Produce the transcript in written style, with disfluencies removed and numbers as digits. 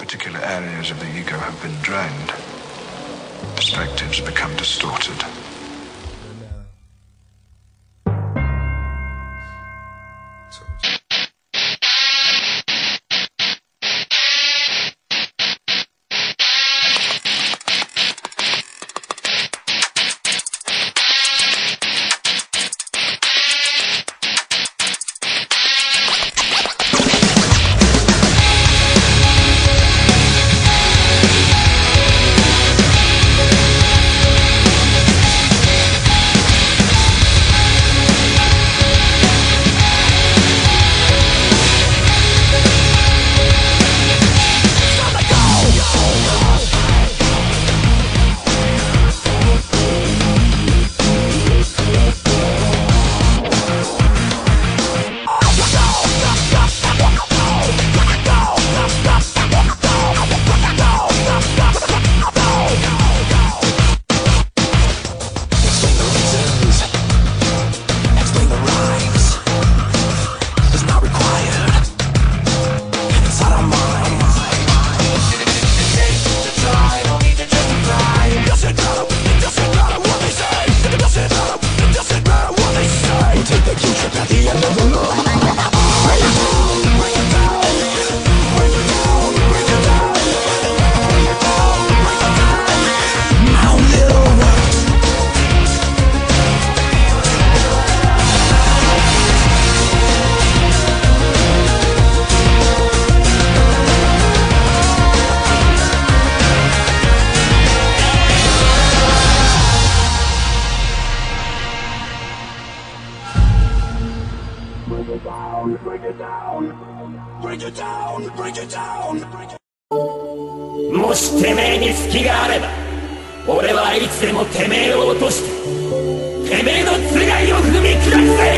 particular areas of the ego have been drained, perspectives become distorted. もしてめえに隙があれば、俺はいつでもてめえを落として、てめえの償いを踏み下すぜ。